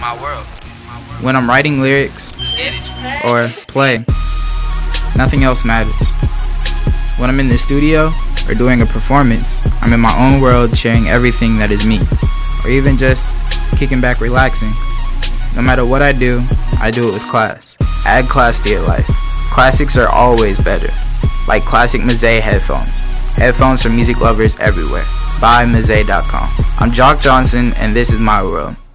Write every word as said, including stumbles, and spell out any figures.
my world. When I'm writing lyrics or play, nothing else matters. When I'm in the studio or doing a performance, I'm in my own world sharing everything that is me, or even just kicking back relaxing. No matter what I do, I do it with class. Add class to your life. Classics are always better, like classic Mazay headphones. Headphones for music lovers everywhere. Buy mazay dot com. I'm Jacques Johnson, and this is my world.